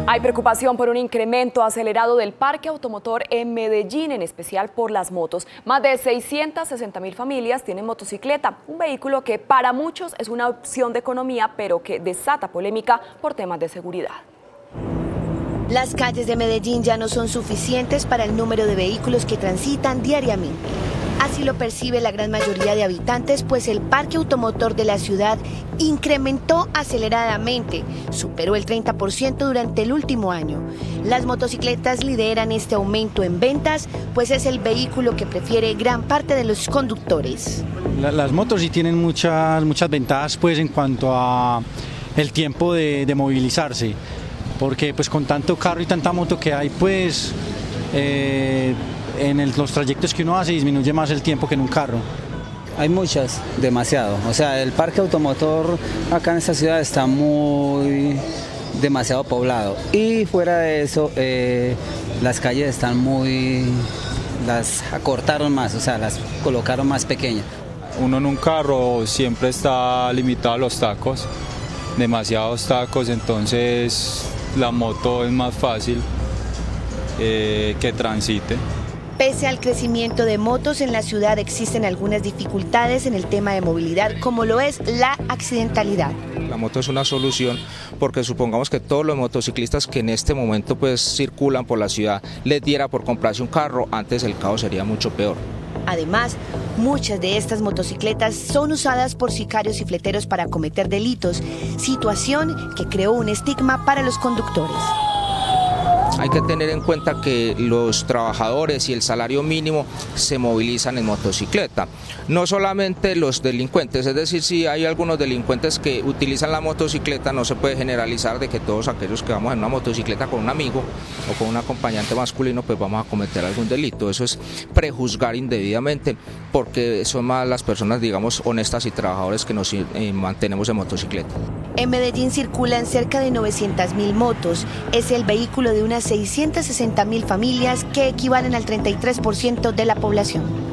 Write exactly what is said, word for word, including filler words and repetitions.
Hay preocupación por un incremento acelerado del parque automotor en Medellín, en especial por las motos. Más de seiscientas sesenta mil familias tienen motocicleta, un vehículo que para muchos es una opción de economía, pero que desata polémica por temas de seguridad. Las calles de Medellín ya no son suficientes para el número de vehículos que transitan diariamente. Así lo percibe la gran mayoría de habitantes, pues el parque automotor de la ciudad incrementó aceleradamente, superó el treinta por ciento durante el último año. Las motocicletas lideran este aumento en ventas, pues es el vehículo que prefiere gran parte de los conductores. Las motos sí tienen muchas, muchas ventajas pues en cuanto a el tiempo de, de movilizarse, porque pues con tanto carro y tanta moto que hay pues eh, en el, los trayectos que uno hace disminuye más el tiempo que en un carro. Hay muchas, demasiado. O sea, el parque automotor acá en esta ciudad está muy demasiado poblado. Y fuera de eso, eh, las calles están muy, las acortaron más, o sea, las colocaron más pequeñas. Uno en un carro siempre está limitado a los tacos, demasiados tacos, entonces la moto es más fácil eh, que transite. Pese al crecimiento de motos en la ciudad, existen algunas dificultades en el tema de movilidad, como lo es la accidentalidad. La moto es una solución porque supongamos que todos los motociclistas que en este momento pues circulan por la ciudad les diera por comprarse un carro, antes el caos sería mucho peor. Además, muchas de estas motocicletas son usadas por sicarios y fleteros para cometer delitos, situación que creó un estigma para los conductores. Hay que tener en cuenta que los trabajadores y el salario mínimo se movilizan en motocicleta. No solamente los delincuentes, es decir, si hay algunos delincuentes que utilizan la motocicleta, no se puede generalizar de que todos aquellos que vamos en una motocicleta con un amigo o con un acompañante masculino, pues vamos a cometer algún delito. Eso es prejuzgar indebidamente, porque son más las personas, digamos, honestas y trabajadores que nos eh, mantenemos en motocicleta. En Medellín circulan cerca de novecientas mil motos. Es el vehículo de unas seiscientas sesenta mil familias, que equivalen al treinta y tres por ciento de la población.